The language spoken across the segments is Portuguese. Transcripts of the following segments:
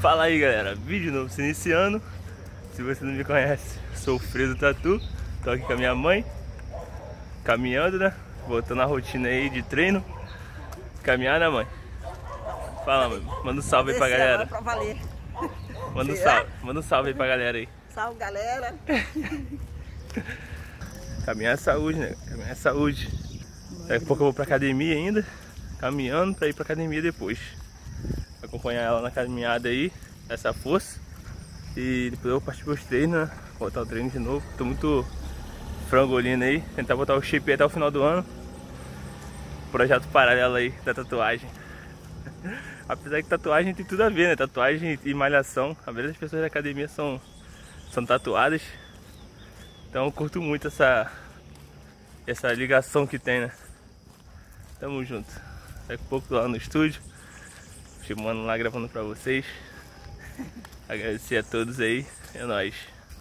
Fala aí galera, vídeo novo se iniciando. Se você não me conhece, sou o Fredo Tatu. Tô aqui com a minha mãe, caminhando, né? Voltando a rotina aí de treino. Caminhar, né mãe? Fala mãe, manda um salve aí pra galera. Pra valer. Manda um salve aí pra galera aí. Salve galera. Caminhar é saúde, né? Caminhar é saúde. Daqui a pouco eu vou pra academia ainda, caminhando pra ir pra academia depois. Acompanhar ela na caminhada aí, essa força. E depois eu vou partir pros treinos, né? Voltar o treino de novo. Tô muito frangolino aí, tentar botar o shape até o final do ano. Projeto paralelo aí da tatuagem. Apesar que tatuagem tem tudo a ver, né? Tatuagem e malhação. A maioria das pessoas da academia são tatuadas. Então eu curto muito essa ligação que tem, né? Tamo junto. Daqui a pouco tô lá no estúdio, filmando lá, gravando pra vocês. Agradecer a todos aí, é nóis.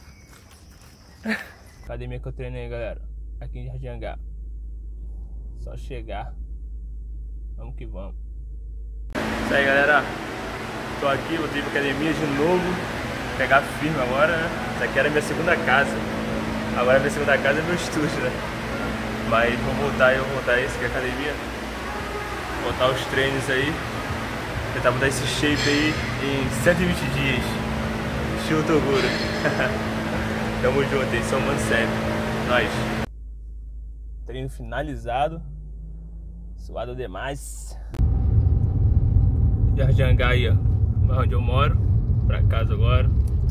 Academia que eu treinei aí, galera, aqui em Jardim Angá. Só chegar, vamos que vamos. Isso aí galera, tô aqui, voltei pra academia de novo. Pegar firme agora, né? Essa aqui era minha segunda casa. Agora minha segunda casa é meu estúdio, né? Mas vou voltar esse aqui é a academia. Voltar os treinos aí. Tentar botar esse shape aí em 120 dias. Estilo Toguro. Tamo junto aí, somando sempre. Nós. Treino finalizado. Suado demais. Jardim Angá aí, ó. Onde eu moro. Pra casa agora.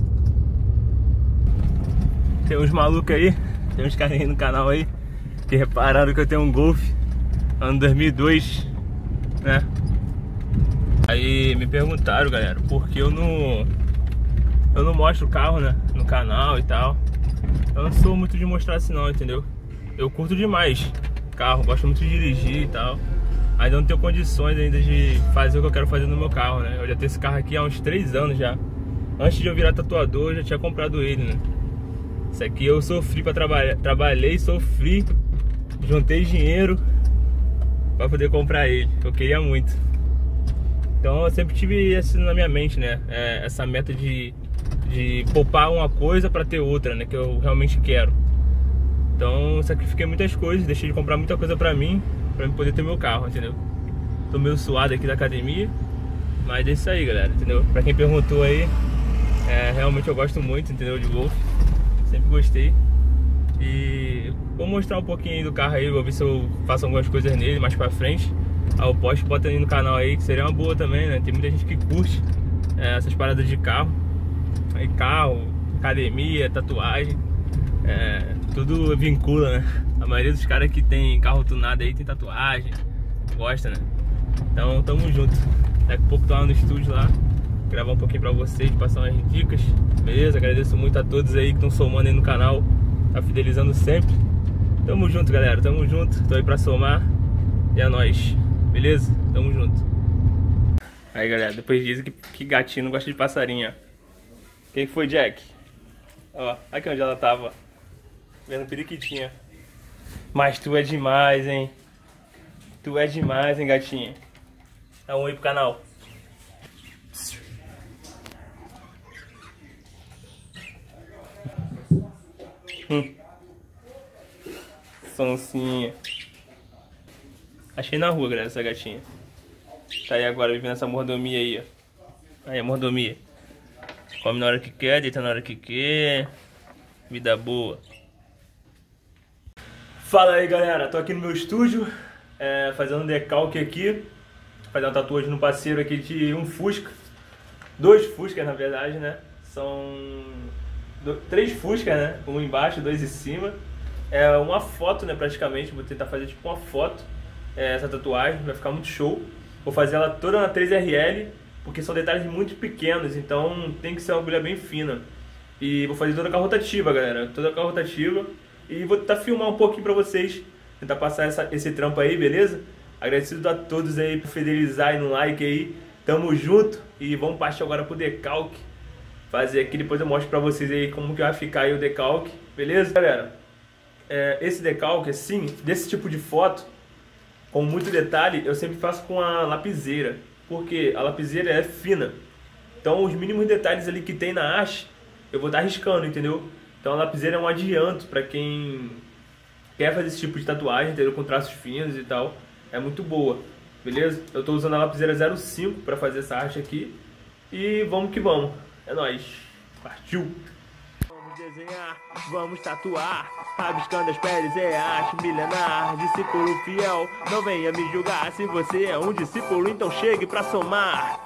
Tem uns malucos aí. Tem uns carinhos no canal aí que repararam que eu tenho um Golf ano 2002, né? Aí me perguntaram, galera, porque eu não mostro o carro, né, no canal e tal. Eu não sou muito de mostrar assim não, entendeu? Eu curto demais carro, gosto muito de dirigir e tal. Ainda não tenho condições ainda de fazer o que eu quero fazer no meu carro, né? Eu já tenho esse carro aqui há uns 3 anos já. Antes de eu virar tatuador, eu já tinha comprado ele, né? Isso aqui eu sofri pra trabalhar, trabalhei, sofri, juntei dinheiro pra poder comprar ele, eu queria muito. Então eu sempre tive isso na minha mente, né? Essa meta de poupar uma coisa pra ter outra, né? Que eu realmente quero. Então eu sacrifiquei muitas coisas, deixei de comprar muita coisa pra mim poder ter meu carro, entendeu? Tô meio suado aqui da academia, mas é isso aí, galera, entendeu? Pra quem perguntou aí, realmente eu gosto muito, entendeu? De Golf, sempre gostei. E vou mostrar um pouquinho aí do carro aí, vou ver se eu faço algumas coisas nele mais pra frente. Aí eu posto, bota aí no canal aí, que seria uma boa também, né? Tem muita gente que curte essas paradas de carro. Aí carro, academia, tatuagem, tudo vincula, né? A maioria dos caras que tem carro tunado aí tem tatuagem, gosta, né? Então tamo junto. Daqui a pouco tô lá no estúdio lá, gravar um pouquinho pra vocês, passar umas dicas, beleza? Agradeço muito a todos aí que estão somando aí no canal, tá fidelizando sempre. Tamo junto, galera, tamo junto, tô aí pra somar e é nóis, beleza? Tamo junto. Aí, galera, depois dizem que gatinho não gosta de passarinho, ó. Quem foi, Jack? Ó, aqui onde ela tava, vendo periquitinha. Mas tu é demais, hein? Tu é demais, hein, gatinha? Dá um oi pro canal. Sonsinha. Achei na rua, galera, essa gatinha. Tá aí agora vivendo essa mordomia aí, ó. Aí a mordomia. Come na hora que quer, deita na hora que quer. Vida boa. Fala aí, galera. Tô aqui no meu estúdio, fazendo um decalque aqui. Fazer uma tatuagem no parceiro aqui de um Fusca. 2 Fuscas, na verdade, né? São 3 Fuscas, né? Um embaixo, 2 em cima. É uma foto, né, praticamente. Vou tentar fazer tipo uma foto, essa tatuagem. Vai ficar muito show. Vou fazer ela toda na 3RL, porque são detalhes muito pequenos, então tem que ser uma agulha bem fina. E vou fazer toda com a rotativa, galera. Toda com a rotativa. E vou tentar filmar um pouquinho pra vocês. Tentar passar esse trampo aí, beleza? Agradecido a todos aí por fidelizar aí no like aí. Tamo junto. E vamos partir agora pro decalque. Fazer aqui, depois eu mostro pra vocês aí como que vai ficar aí o decalque. Beleza, galera? Esse decalque, assim, desse tipo de foto, com muito detalhe, eu sempre faço com a lapiseira. Porque a lapiseira é fina. Então os mínimos detalhes ali que tem na haste, eu vou estar riscando, entendeu? Então a lapiseira é um adianto para quem quer fazer esse tipo de tatuagem, entendeu? Com traços finos e tal. É muito boa, beleza? Eu tô usando a lapiseira 05 para fazer essa haste aqui. E vamos que vamos. É nóis. Partiu! Vamos desenhar, vamos tatuar. Rabiscando as peles é arte milenar. Discípulo fiel, não venha me julgar. Se você é um discípulo, então chegue pra somar.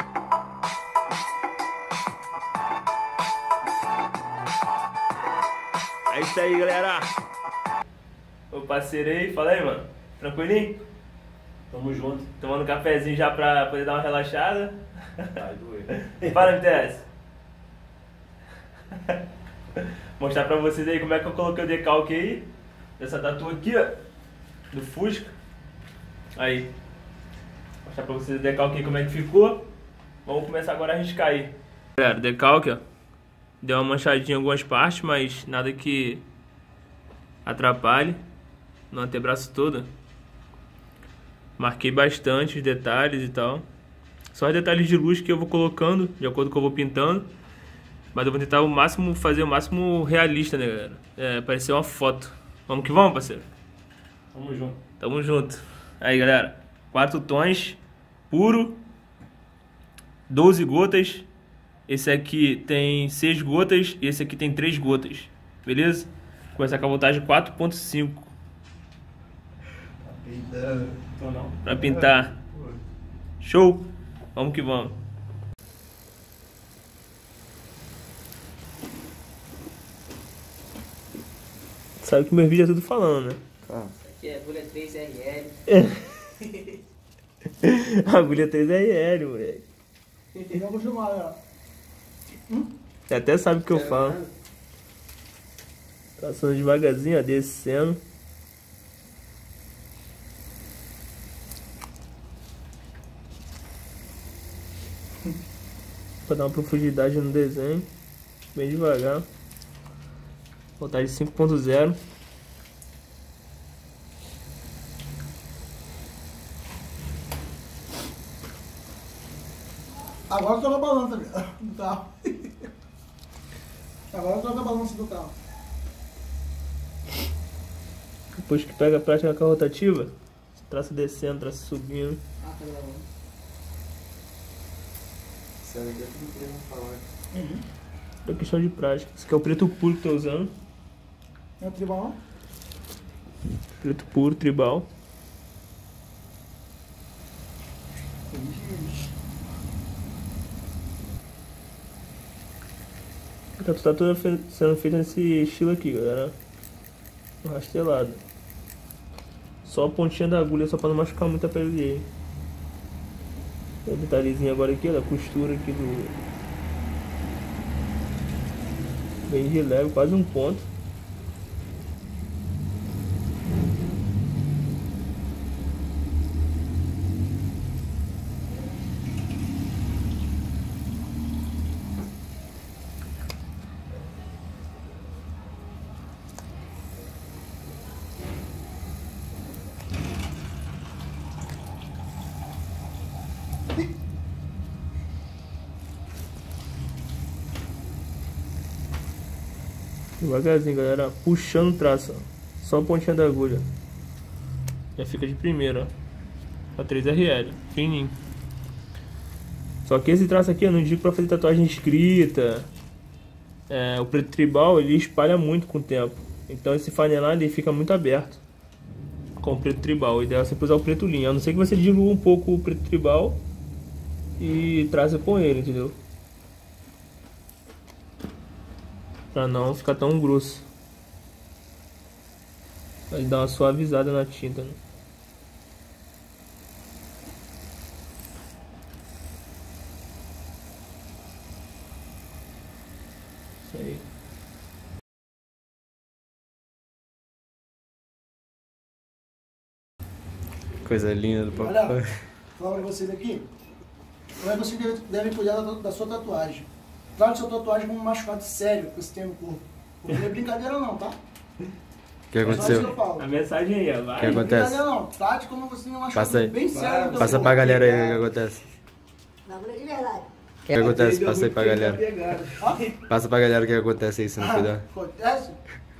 É isso aí, galera. Ô parceiro aí, fala aí, mano. Tranquilinho? Tamo junto. Tomando um cafezinho já pra poder dar uma relaxada. Vai doer. Fala, MTS. Mostrar pra vocês aí como é que eu coloquei o decalque aí. Dessa tatu aqui, ó. Do Fusca. Aí. Mostrar pra vocês o decalque aí como é que ficou. Vamos começar agora a riscar aí. Galera, o decalque, ó. Deu uma manchadinha em algumas partes, mas nada que atrapalhe no antebraço todo. Marquei bastante os detalhes e tal. Só os detalhes de luz que eu vou colocando, de acordo com o que eu vou pintando. Mas eu vou tentar fazer o máximo realista, né, galera? É, parecer uma foto. Vamos que vamos, parceiro? Tamo junto. Tamo junto. Aí, galera. 4 tons, puro. 12 gotas. Esse aqui tem 6 gotas e esse aqui tem 3 gotas. Beleza? Vou começar com a voltagem 4.5. Tô não. Pra pintar. Show? Vamos que vamos. Sabe que meus vídeos é tudo falando, né? Isso aqui é agulha 3RL. Agulha 3RL, moleque. Eu vou filmar, ó. Você até sabe o que eu falo. Passando devagarzinho, ó, descendo. Pra dar uma profundidade no desenho. Bem devagar. Voltagem 5.0. Agora eu tô na balança do carro. Agora eu tô na balança do carro. Depois que pega a prática com a rotativa, traço descendo, traço subindo. Ah, tá gravando. Isso aqui é tudo que eu vou falar. É questão de prática. Esse aqui é o preto puro que eu tô usando. É o tribal? Preto puro, tribal. A tatu tá toda sendo feita nesse estilo aqui, galera. Rastelado. Só a pontinha da agulha, só pra não machucar muito a pele dele. Tem um detalhezinho agora aqui, ó, da costura aqui do... Bem de leve, quase um ponto. Devagarzinho, galera, puxando o traço, ó. Só a pontinha da agulha. Já fica de primeira, ó. A 3RL, fininho. Só que esse traço aqui eu não indico pra fazer tatuagem escrita. O preto tribal, ele espalha muito com o tempo. Então esse fanelado ele fica muito aberto com o preto tribal. O ideal é sempre usar o preto linha. A não ser que você dilua um pouco o preto tribal e traça com ele, entendeu? Pra não ficar tão grosso. Vai dar uma suavizada na tinta, né? Isso aí. Coisa linda do papai. Olha, vou falar pra vocês aqui. Como é que vocês devem cuidar da sua tatuagem. Trate sua tatuagem como um machucado sério que você tem no corpo. Porque não é brincadeira não, tá? O que É só isso que aconteceu? eu falo. A mensagem aí, ó, O que vai. Não é acontece? brincadeira não. Trate como você tem um Passa aí. machucado bem sério no teu Passa corpo. pra galera aí o que acontece. Bagulho de verdade. que acontece? Passa aí pra galera. Passa pra galera o que acontece aí se não cuidar. Acontece?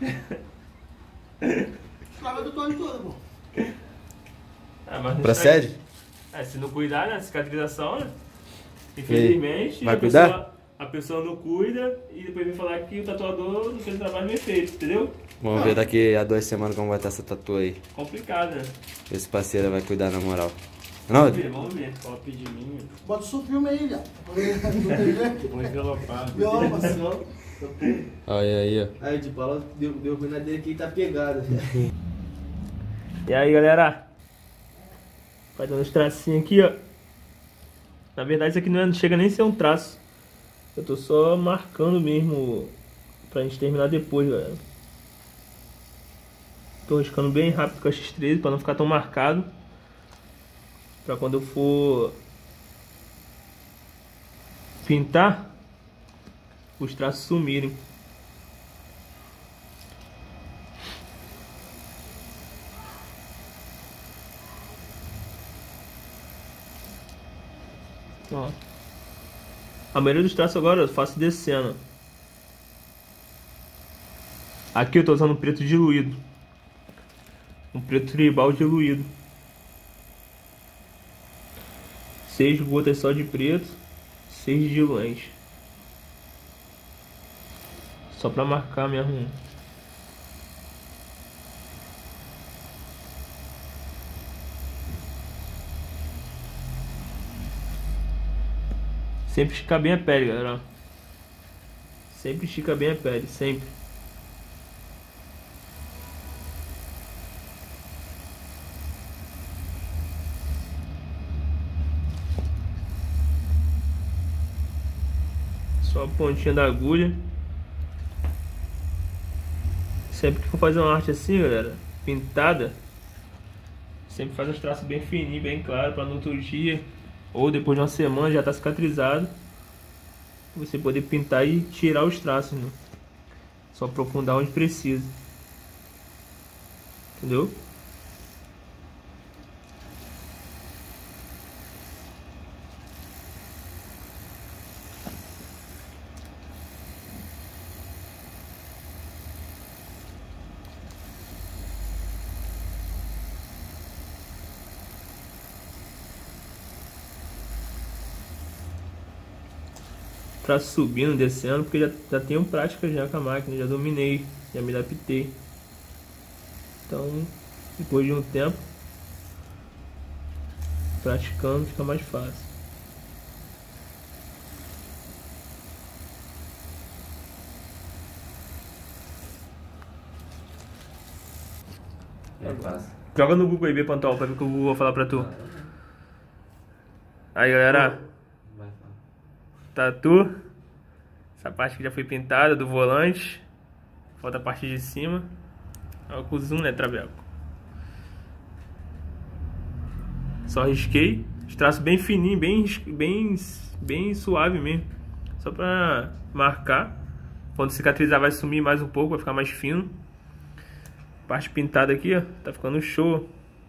Estraga do Tony todo, pô. Mas não Procede? se não cuidar, né? Cicatrização, né? Infelizmente, vai cuidar? A pessoa não cuida e depois vem falar que o tatuador não fez o trabalho bem feito, entendeu? Vamos ver daqui a 2 semanas como vai estar essa tatu aí. Complicado, né? Esse parceiro vai cuidar na moral. Não, Vamos ver. Top de mim. Bota o seu filme aí, já. Vou envelopar. Violação. olha aí, ó. Aí, de Paula deu ruim na dele aqui e tá pegado. E aí, galera? Vai dando os tracinhos aqui, ó. Na verdade, isso aqui não chega nem a ser um traço. Eu tô só marcando mesmo pra gente terminar depois, galera. Tô riscando bem rápido com a X13 pra não ficar tão marcado. Pra quando eu for pintar, os traços sumirem. Ó. A maioria dos traços agora eu faço descendo. Aqui eu tô usando preto diluído. Um preto tribal diluído. 6 gotas só de preto, 6 de lãs. Só pra marcar mesmo. Sempre estica bem a pele, galera. Sempre estica bem a pele, sempre. Só a pontinha da agulha. Sempre que for fazer uma arte assim, galera, pintada, sempre faz os traços bem fininhos, bem claros, para no outro dia ou depois de uma semana já tá cicatrizado. Você poder pintar e tirar os traços, né? Só aprofundar onde precisa. Entendeu? Traço subindo, descendo, porque já tenho prática já com a máquina, já dominei, já me adaptei. Então, depois de um tempo praticando, fica mais fácil. Joga no Google aí, B Pantol, pra ver o que o Google vai falar pra tu. Aí, galera, tatu. Essa parte que já foi pintada do volante. Falta a parte de cima. Olha o zoom, né, Traveco? Só risquei. Os traços bem fininho, bem suave mesmo. Só pra marcar. Quando cicatrizar vai sumir mais um pouco, vai ficar mais fino. Parte pintada aqui, ó, tá ficando show.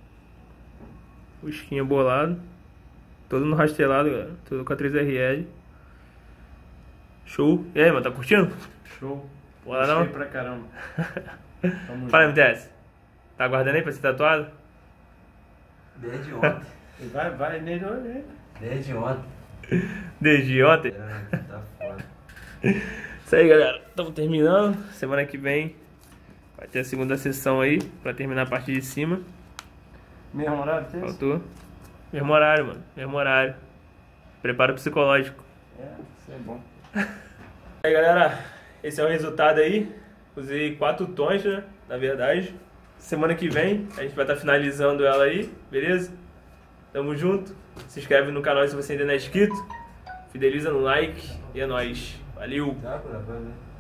O esquinho bolado. Todo no rastelado, galera. Tudo com a 3RL. Show. E aí, mano, tá curtindo? Show. Bora não? Pra caramba. Fala, MTS. Tá aguardando aí pra ser tatuado? Desde ontem. Vai, desde ontem. Desde ontem. Desde ontem? Tá foda. Isso aí, galera. Estamos terminando. Semana que vem vai ter a segunda sessão aí, pra terminar a parte de cima. Mesmo horário, tem? Faltou. Mesmo horário, mano. Mesmo horário. Preparo psicológico. Isso é bom. Aí, galera, esse é o resultado aí. Usei 4 tons, né, na verdade. Semana que vem a gente vai estar finalizando ela aí, beleza? Tamo junto. Se inscreve no canal se você ainda não é inscrito. Fideliza no like e é nóis. Valeu! Tá,